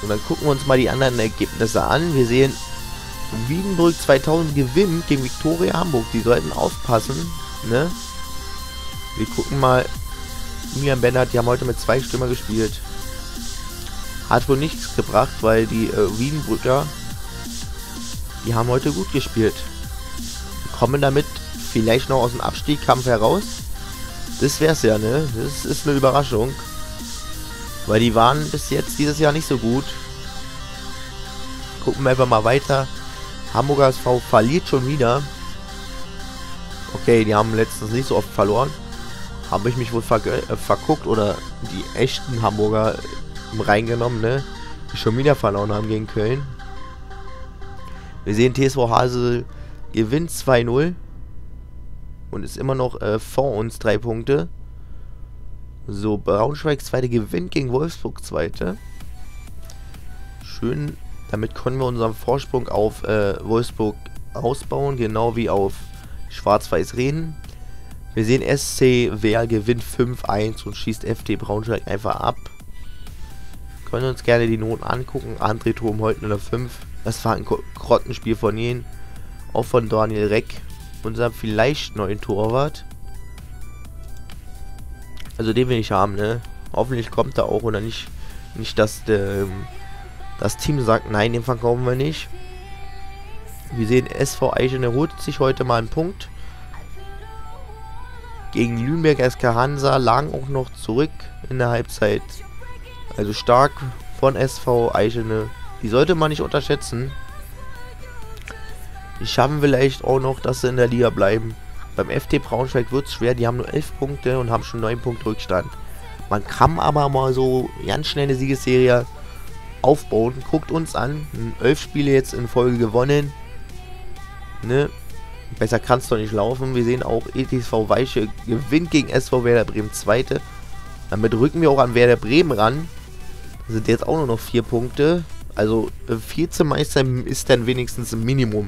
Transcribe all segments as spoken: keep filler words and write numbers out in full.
Und dann gucken wir uns mal die anderen Ergebnisse an. Wir sehen, Wiedenbrück zweitausend gewinnt gegen Viktoria Hamburg. Die sollten aufpassen, ne? Wir gucken mal. Julian Bennert, die haben heute mit zwei Stürmer gespielt. Hat wohl nichts gebracht, weil die äh, Wiedenbrücker, die haben heute gut gespielt. Kommen damit vielleicht noch aus dem Abstiegskampf heraus. Das wär's ja, ne? Das ist eine Überraschung. Weil die waren bis jetzt dieses Jahr nicht so gut. Gucken wir einfach mal weiter. Hamburger S V verliert schon wieder. Okay, die haben letztens nicht so oft verloren. Habe ich mich wohl ver äh, verguckt oder die echten Hamburger äh, reingenommen, ne? Die schon wieder verloren haben gegen Köln. Wir sehen, T S V Hasel gewinnt zwei null. Und ist immer noch äh, vor uns drei Punkte. So, Braunschweig zweite gewinnt gegen Wolfsburg zweite. Schön. Damit können wir unseren Vorsprung auf äh, Wolfsburg ausbauen, genau wie auf Schwarz-Weiß Reden. Wir sehen, S C Werl gewinnt fünf eins und schießt F T Braunschweig einfach ab. Können uns gerne die Noten angucken. André Thom heute eine fünf. Das war ein Grottenspiel von ihnen. Auch von Daniel Reck, unser vielleicht neuen Torwart. Also den will ich haben, ne? Hoffentlich kommt er auch oder nicht. Nicht, dass der, das Team sagt, nein, den verkaufen wir nicht. Wir sehen, S V Eichene holt sich heute mal einen Punkt. Gegen Lüneburg S K Hansa lagen auch noch zurück in der Halbzeit. Also stark von S V Eichene. Die sollte man nicht unterschätzen. Die schaffen vielleicht auch noch, dass sie in der Liga bleiben. Beim F T Braunschweig wird es schwer. Die haben nur elf Punkte und haben schon neun Punkte Rückstand. Man kann aber mal so ganz schnell eine Siegesserie aufbauen. Guckt uns an. elf Spiele jetzt in Folge gewonnen. Ne? Besser kann es doch nicht laufen. Wir sehen auch, E T V Weiche gewinnt gegen S V Werder Bremen zweite. Damit rücken wir auch an Werder Bremen ran. Das sind jetzt auch nur noch vier Punkte. Also Vizemeister ist dann wenigstens ein Minimum.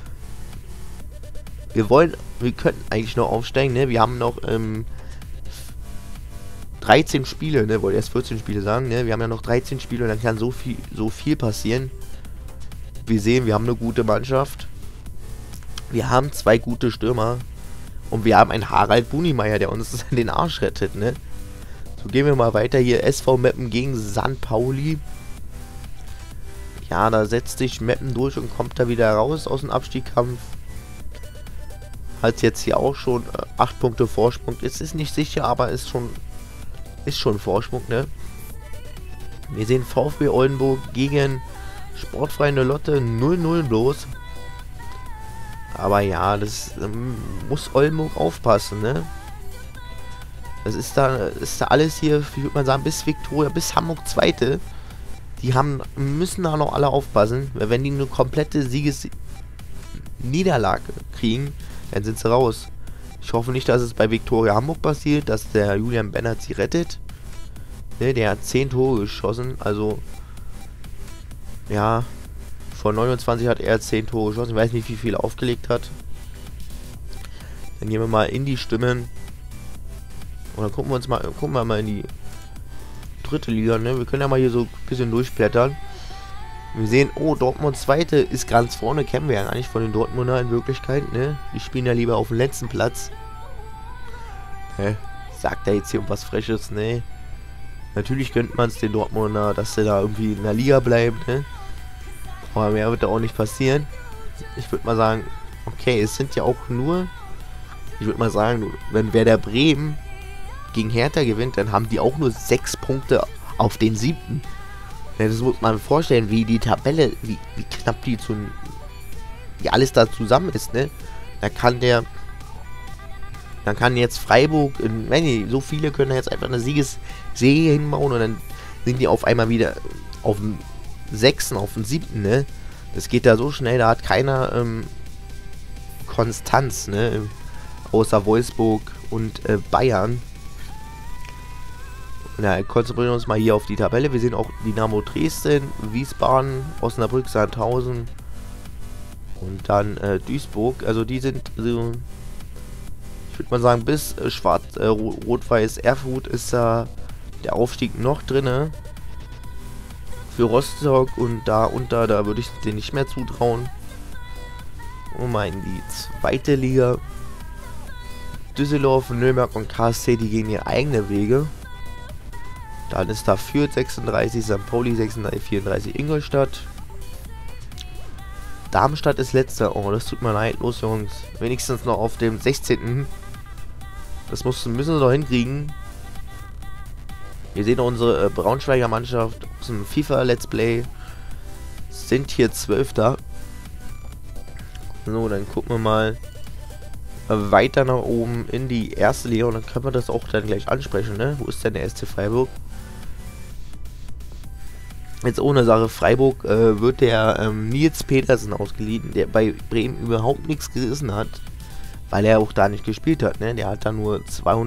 Wir wollen, wir könnten eigentlich noch aufsteigen, ne? Wir haben noch ähm, dreizehn Spiele, ne? Wollte erst vierzehn Spiele sagen, ne? Wir haben ja noch dreizehn Spiele und dann kann so viel, so viel passieren. Wir sehen, wir haben eine gute Mannschaft. Wir haben zwei gute Stürmer. Und wir haben einen Harald Bunimeyer, der uns den Arsch rettet, ne? So, gehen wir mal weiter hier. S V Meppen gegen Sankt Pauli. Ja, da setzt sich Meppen durch und kommt da wieder raus aus dem Abstiegskampf. Hat jetzt hier auch schon äh, acht Punkte Vorsprung. Es ist nicht sicher, aber ist schon ist schon Vorsprung, ne? Wir sehen VfB Oldenburg gegen Sportfreunde Lotte null null bloß. Aber ja, das ähm, muss Oldenburg aufpassen, ne? Das ist da, ist da alles hier, wie würde man sagen, bis Viktoria, bis Hamburg zweite. Die haben, müssen da noch alle aufpassen. Weil wenn die eine komplette Siegesniederlage kriegen, dann sind sie raus. Ich hoffe nicht, dass es bei Viktoria Hamburg passiert, dass der Julian Bennert sie rettet. Ne, der hat zehn Tore geschossen, also ja, von neunundzwanzig hat er zehn Tore geschossen. Ich weiß nicht, wie viel er aufgelegt hat. Dann gehen wir mal in die Stimmen. Und dann gucken wir uns mal, gucken wir mal in die dritte Liga, ne? Wir können ja mal hier so ein bisschen durchblättern. Wir sehen, oh, Dortmund zweite ist ganz vorne, kennen wir ja gar nicht von den Dortmunder in Wirklichkeit, ne? Die spielen ja lieber auf dem letzten Platz. Hä? Sagt er jetzt hier um was Freches, ne? Natürlich gönnt man es den Dortmunder, dass sie da irgendwie in der Liga bleiben, ne? Aber mehr wird da auch nicht passieren. Ich würde mal sagen, okay, es sind ja auch nur, ich würde mal sagen, wenn Werder Bremen gegen Hertha gewinnt, dann haben die auch nur sechs Punkte auf den siebten. Ja, das muss man vorstellen, wie die Tabelle, wie, wie knapp die zu, wie alles da zusammen ist, ne? Da kann der, dann kann jetzt Freiburg, in, wenn die, so viele können jetzt einfach eine Siegesserie hinbauen und dann sind die auf einmal wieder auf dem sechsten, auf dem siebten, ne? Das geht da so schnell, da hat keiner ähm, Konstanz, ne? Außer Wolfsburg und äh, Bayern. Na, konzentrieren wir uns mal hier auf die Tabelle. Wir sehen auch Dynamo Dresden, Wiesbaden, Osnabrück, Sandhausen und dann äh, Duisburg. Also die sind, also, ich würde mal sagen, bis äh, Schwarz, äh, Rot-Weiß Erfurt ist da äh, der Aufstieg noch drinne. Für Rostock und da unter, da würde ich denen nicht mehr zutrauen. Und mal in die zweite Liga. Düsseldorf, Nürnberg und K S C, die gehen ihre eigene Wege. Dann ist da Fürth sechsunddreißig, Sankt Pauli sechsunddreißig, vierunddreißig, Ingolstadt. Darmstadt ist letzter. Oh, das tut mir leid. Los, Jungs. Wenigstens noch auf dem sechzehnten. Das muss, müssen sie doch hinkriegen. Wir sehen unsere äh, Braunschweiger Mannschaft aus dem FIFA Let's Play. Sind hier Zwölfter. So, dann gucken wir mal weiter nach oben in die erste Liga. Und dann können wir das auch dann gleich ansprechen, ne? Wo ist denn der S C Freiburg? Jetzt ohne Sache, Freiburg äh, wird der ähm, Nils Petersen ausgeliehen, der bei Bremen überhaupt nichts gerissen hat, weil er auch da nicht gespielt hat, ne? Der hat da nur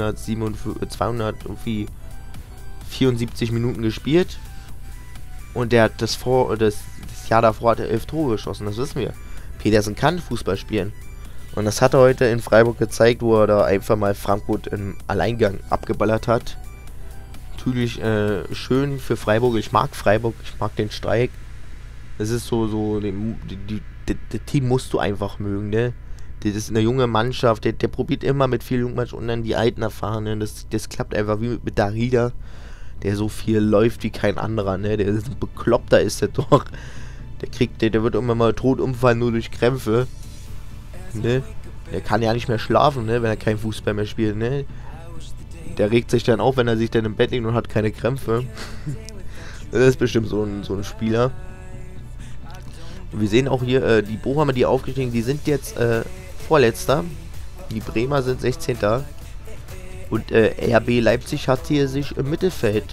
zweihundertvierundsiebzig Minuten gespielt und der hat das, vor, das, das Jahr davor hat er elf Tore geschossen, das wissen wir. Petersen kann Fußball spielen und das hat er heute in Freiburg gezeigt, wo er da einfach mal Frankfurt im Alleingang abgeballert hat. Natürlich äh, schön für Freiburg. Ich mag Freiburg, ich mag den Streik. Das ist so, so, die, die, die, das Team musst du einfach mögen, ne? Das ist eine junge Mannschaft, der, der probiert immer mit viel Jungmannschaft und dann die alten Erfahrenen. Das, das klappt einfach wie mit, mit Darida, der so viel läuft wie kein anderer, ne? Der ist ein Bekloppter, ist der doch. Der kriegt, der, der wird immer mal tot umfallen, nur durch Krämpfe. Ne? Der kann ja nicht mehr schlafen, ne? Wenn er kein Fußball mehr spielt, ne? Der regt sich dann auf, wenn er sich dann im Bett liegt und hat keine Krämpfe. Das ist bestimmt so ein, so ein Spieler. Und wir sehen auch hier, äh, die Bochumer, die aufgestiegen, die sind jetzt äh, Vorletzter. Die Bremer sind sechzehnter. Und äh, R B Leipzig hat hier sich im Mittelfeld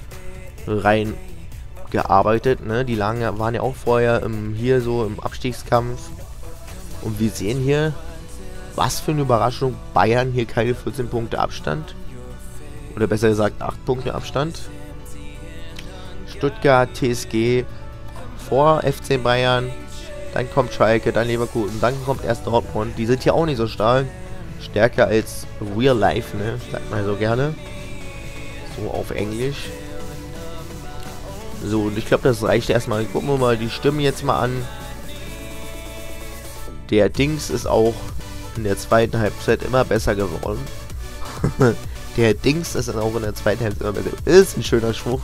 reingearbeitet. Ne? Die lagen, waren ja auch vorher im, hier so im Abstiegskampf. Und wir sehen hier, was für eine Überraschung, Bayern hier keine vierzehn Punkte Abstand. Oder besser gesagt acht Punkte Abstand. Stuttgart, T S G vor F C Bayern. Dann kommt Schalke, dann Leverkusen, dann kommt erst Dortmund. Die sind hier auch nicht so stark. Stärker als Real Life, ne? Sagt man so gerne. So auf Englisch. So, und ich glaube, das reicht erstmal. Gucken wir mal die Stimmen jetzt mal an. Der Dings ist auch in der zweiten Halbzeit immer besser geworden. Der Dings ist dann auch in der zweiten Halbzeit immer besser. Ist ein schöner Spruch.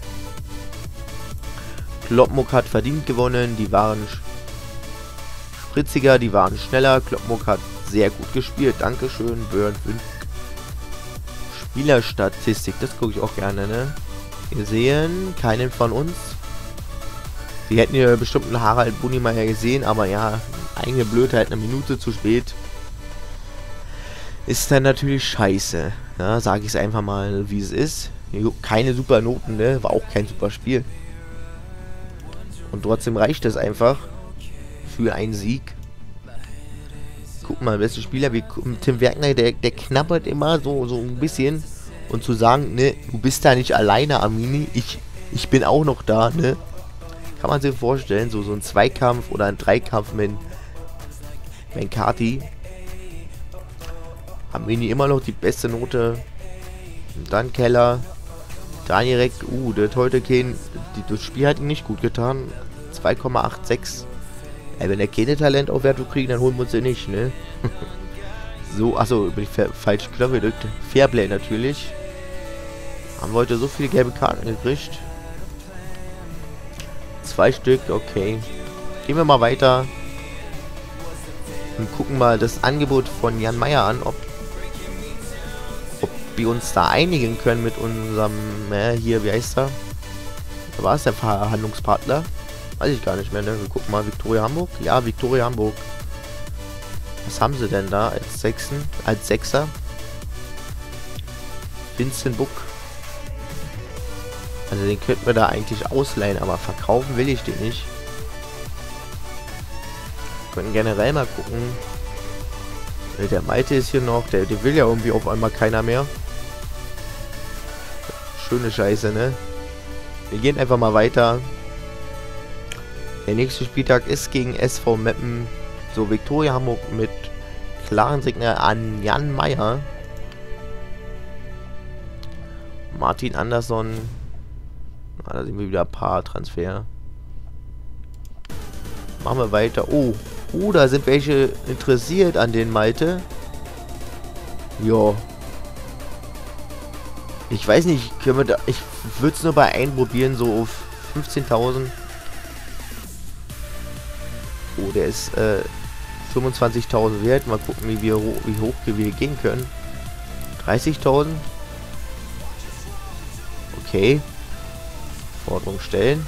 Kloppenburg hat verdient gewonnen. Die waren spritziger, die waren schneller. Kloppenburg hat sehr gut gespielt. Dankeschön, Burn fünf. Spielerstatistik, das gucke ich auch gerne, ne? Wir sehen keinen von uns. Sie hätten hier bestimmt einen Harald Bunimeier gesehen, aber ja, eigene Blödheit, eine Minute zu spät. Ist dann natürlich scheiße. Ja, sage ich es einfach mal, wie es ist. Keine super Noten, ne? War auch kein super Spiel. Und trotzdem reicht es einfach für einen Sieg. Guck mal, beste Spieler wie Tim Werkner, der, der knabbert immer so, so ein bisschen. Und zu sagen, ne, du bist da nicht alleine, Amini, ich, ich bin auch noch da, ne? Kann man sich vorstellen, so, so ein Zweikampf oder ein Dreikampf mit Benkati. Amini immer noch die beste Note. Und dann Keller. Daniel Reck, uh, der hat heute kein, die, das Spiel hat ihm nicht gut getan. zwei Komma sechsundachtzig. Ey, wenn er keine Talentaufwertung kriegt, dann holen wir uns den nicht, ne? So, achso, bin ich falsch Knopf gedrückt. Fairplay natürlich. Haben wir heute so viele gelbe Karten gekriegt. Zwei Stück, okay. Gehen wir mal weiter. Und gucken mal das Angebot von Jan Meyer an, ob, ob wir uns da einigen können mit unserem, äh, hier, wie heißt er? Da war es der Verhandlungspartner. Weiß ich gar nicht mehr, ne? Wir gucken mal, Viktoria Hamburg. Ja, Viktoria Hamburg. Was haben sie denn da als Sechsen? Als Sechser? Vincent Buck. Also den könnten wir da eigentlich ausleihen, aber verkaufen will ich den nicht. Wir können generell mal gucken. Der Malte ist hier noch. Der, der will ja irgendwie auf einmal keiner mehr. Schöne Scheiße, ne? Wir gehen einfach mal weiter. Der nächste Spieltag ist gegen S V Meppen. So, Viktoria Hamburg mit klaren Signal an Jan Meyer. Martin Andersson. Ah, da sehen wir wieder ein paar Transfer. Machen wir weiter. Oh, oh, da sind welche interessiert an den Malte. Ja. Ich weiß nicht, können wir da... Ich würde es nur bei einem probieren, so auf fünfzehntausend. Oh, der ist äh, fünfundzwanzigtausend wert. Mal gucken, wie, wir, wie hoch wir gehen können. dreißigtausend. Okay. Forderung stellen.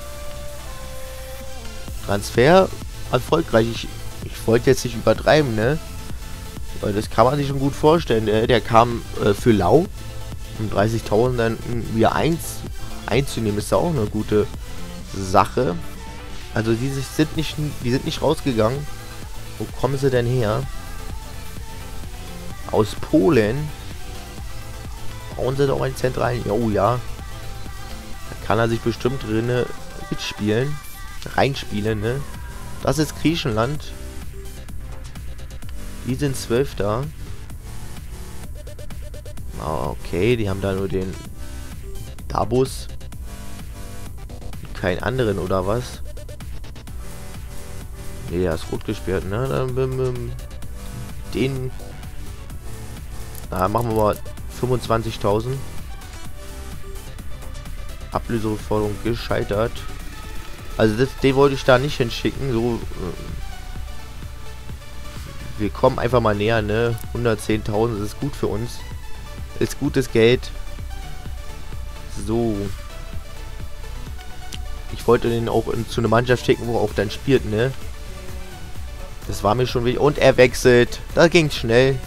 Transfer erfolgreich. Ich, ich wollte jetzt nicht übertreiben, ne? Weil das kann man sich schon gut vorstellen. Der, der kam äh, für lau. Um dreißigtausend dann wieder eins einzunehmen, ist ja auch eine gute Sache. Also die sind nicht, die sind nicht rausgegangen. Wo kommen sie denn her? Aus Polen. Brauchen sie doch einen zentralen. Oh ja. Da kann er sich bestimmt drin mitspielen. Reinspielen, ne? Das ist Griechenland. Die sind zwölfter. Ah, okay, die haben da nur den Dabus. Keinen anderen, oder was? Ne, der ist rot gesperrt, ne? Dann, ähm, den... Na, machen wir mal fünfundzwanzigtausend. Ablöseforderung gescheitert. Also das, den wollte ich da nicht hinschicken. So, äh, wir kommen einfach mal näher, ne? hundertzehntausend ist gut für uns. Ist gutes Geld. So. Ich wollte den auch in, zu einer Mannschaft schicken, wo er auch dann spielt, ne? Das war mir schon wichtig. Und er wechselt. Da ging es schnell.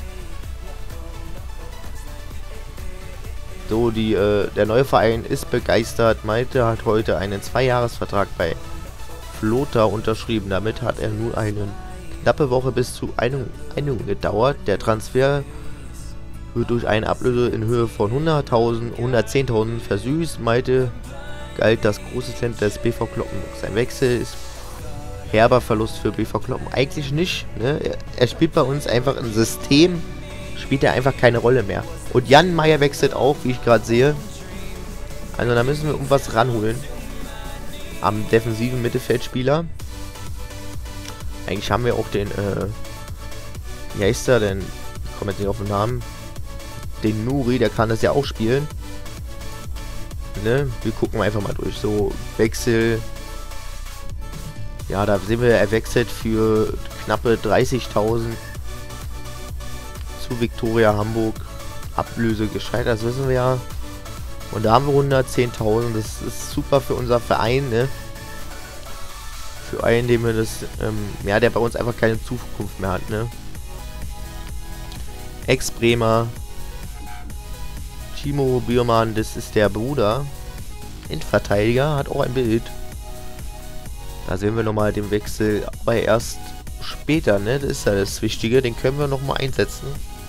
So, die, äh, der neue Verein ist begeistert. Malte hat heute einen Zweijahresvertrag bei Flota unterschrieben. Damit hat er nur eine knappe Woche bis zu Einigung gedauert. Der Transfer wird durch eine Ablöse in Höhe von hunderttausend, hundertzehntausend versüßt. Malte galt das große Talent des B V Kloppen. Sein Wechsel ist herber Verlust für B V Kloppen. Eigentlich nicht. Ne? Er, er spielt bei uns einfach ein System, spielt er einfach keine Rolle mehr. Und Jan Meyer wechselt auch, wie ich gerade sehe. Also da müssen wir irgendwas ranholen. Am defensiven Mittelfeldspieler. Eigentlich haben wir auch den, äh, wie heißt der denn? Ich komme jetzt nicht auf den Namen. Den Nuri, der kann das ja auch spielen. Ne? Wir gucken einfach mal durch. So, Wechsel. Ja, da sehen wir, er wechselt für knappe dreißigtausend zu Viktoria Hamburg. Ablöse gescheitert, das wissen wir ja. Und da haben wir hundertzehntausend. Das ist super für unser Verein, ne? Für einen, dem wir das, ähm, ja, der bei uns einfach keine Zukunft mehr hat, ne? Ex-Bremer. Timo Biermann, das ist der Bruder. Innenverteidiger, hat auch ein Bild. Da sehen wir nochmal den Wechsel, aber erst später, ne? Das ist ja das Wichtige, den können wir nochmal einsetzen.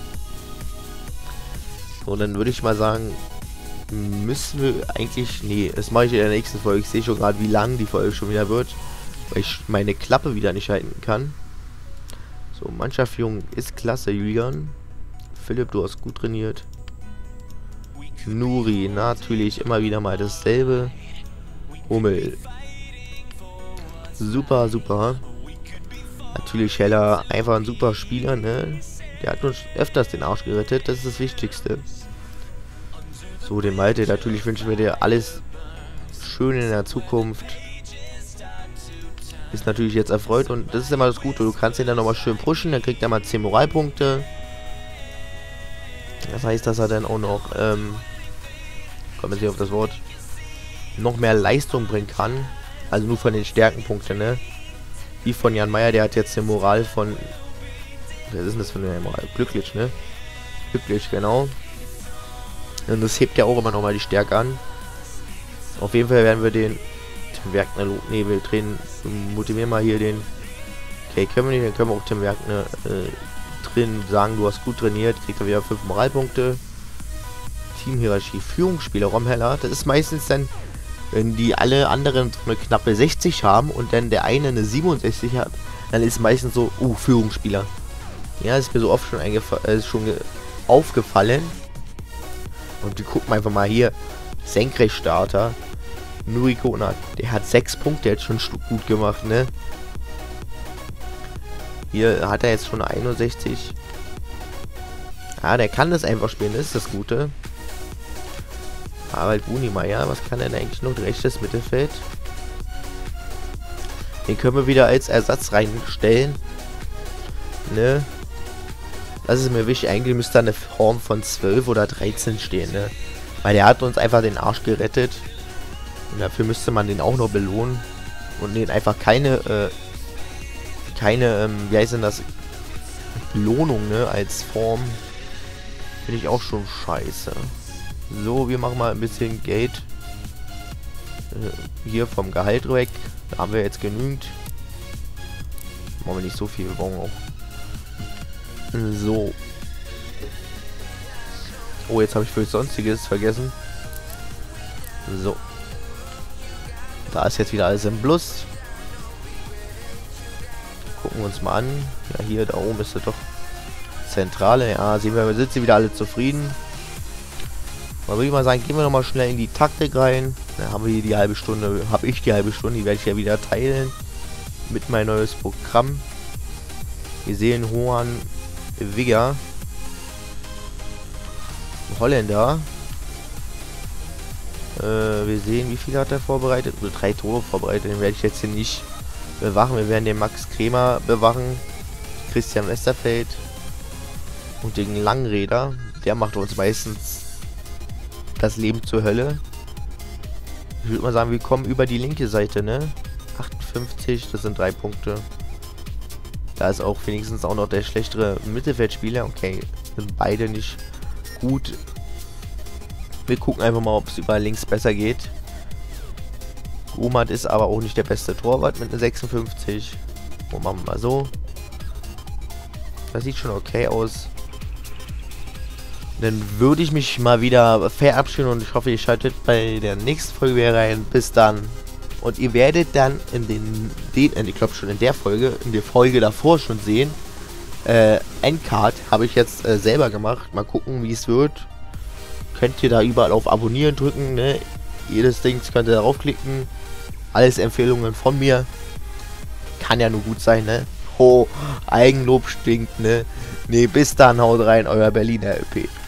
So, dann würde ich mal sagen, müssen wir eigentlich... Nee, das mache ich in der nächsten Folge. Ich sehe schon gerade, wie lang die Folge schon wieder wird, weil ich meine Klappe wieder nicht halten kann. So, Mannschaftsführung ist klasse, Julian. Philipp, du hast gut trainiert. Nuri, natürlich immer wieder mal dasselbe. Hummel. Super, super. Natürlich Heller, einfach ein super Spieler, ne? Der hat uns öfters den Arsch gerettet, das ist das Wichtigste. So, den Malte, natürlich wünschen wir dir alles Schöne in der Zukunft. Ist natürlich jetzt erfreut und das ist immer das Gute. Du kannst ihn dann nochmal schön pushen, dann kriegt er mal zehn Moralpunkte. Das heißt, dass er dann auch noch, ähm, kommen wir nicht auf das Wort, noch mehr Leistung bringen kann. Also nur von den Stärkenpunkten, ne? Wie von Jan Meyer, der hat jetzt eine Moral von... Was ist denn das für eine Moral? Glücklich, ne? Glücklich, genau. Und das hebt ja auch immer nochmal die Stärke an. Auf jeden Fall werden wir den... Tim Werkner... Ne, wir drehen... Motivieren mal hier den... Okay, können wir nicht, dann können wir auch Tim Werkner äh, drin sagen, du hast gut trainiert, kriegt er wieder fünf Moralpunkte. Teamhierarchie, Führungsspieler, Romheller. Das ist meistens dann... Wenn die alle anderen eine knappe sechzig haben und dann der eine eine siebenundsechzig hat, dann ist meistens so, uh, Führungsspieler. Ja, ist mir so oft schon, äh, schon aufgefallen. Und wir gucken einfach mal hier. Senkrechtstarter. Nuri Konat, der hat sechs Punkte jetzt schon gut gemacht, ne? Hier hat er jetzt schon einundsechzig. Ja, der kann das einfach spielen, das ist das Gute. Harald Brunimeyer, was kann er denn eigentlich noch? Rechtes Mittelfeld. Den können wir wieder als Ersatz reinstellen. Ne? Das ist mir wichtig. Eigentlich müsste da eine Form von zwölf oder dreizehn stehen, ne? Weil der hat uns einfach den Arsch gerettet. Und dafür müsste man den auch noch belohnen. Und den einfach keine, äh, keine, ähm, wie heißt denn das? Belohnung, ne? Als Form. Finde ich auch schon scheiße. So, wir machen mal ein bisschen Geld. Äh, hier vom Gehalt weg. Da haben wir jetzt genügend. Machen wir nicht so viel, wir brauchen auch. So. Oh, jetzt habe ich für Sonstiges vergessen. So. Da ist jetzt wieder alles im Plus. Gucken wir uns mal an. Ja, hier, da oben ist er doch. Zentrale. Ja, sehen wir, wir sitzen wieder alle zufrieden. Dann würde ich mal sagen, gehen wir nochmal schnell in die Taktik rein. Dann haben wir hier die halbe Stunde, habe ich die halbe Stunde, die werde ich ja wieder teilen. Mit mein neues Programm. Wir sehen Juan Wigger. Holländer. Äh, wir sehen, wie viel hat er vorbereitet? Also drei Tore vorbereitet, den werde ich jetzt hier nicht bewachen. Wir werden den Max Kremer bewachen. Christian Westerfeld. Und den Langräder. Der macht uns meistens das Leben zur Hölle. Ich würde mal sagen, wir kommen über die linke Seite, ne? achtundfünfzig, das sind drei Punkte. Da ist auch wenigstens auch noch der schlechtere Mittelfeldspieler. Okay, sind beide nicht gut. Wir gucken einfach mal, ob es über links besser geht. Gomat ist aber auch nicht der beste Torwart mit einer sechsundfünfzig. Und machen wir mal so. Das sieht schon okay aus. Dann würde ich mich mal wieder verabschieden und ich hoffe, ihr schaltet bei der nächsten Folge wieder rein. Bis dann. Und ihr werdet dann in den, den ich glaube schon in der Folge, in der Folge davor schon sehen, äh, Endcard habe ich jetzt äh, selber gemacht. Mal gucken, wie es wird. Könnt ihr da überall auf Abonnieren drücken, ne? Jedes Ding könnt ihr darauf klicken. Alles Empfehlungen von mir. Kann ja nur gut sein, ne? Ho, Eigenlob stinkt, ne? Ne, bis dann, haut rein, euer Berliner L P.